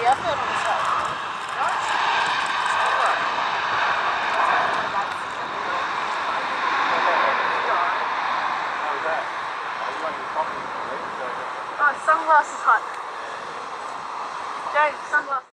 I've heard on the show. Oh, Sunglasses Hut.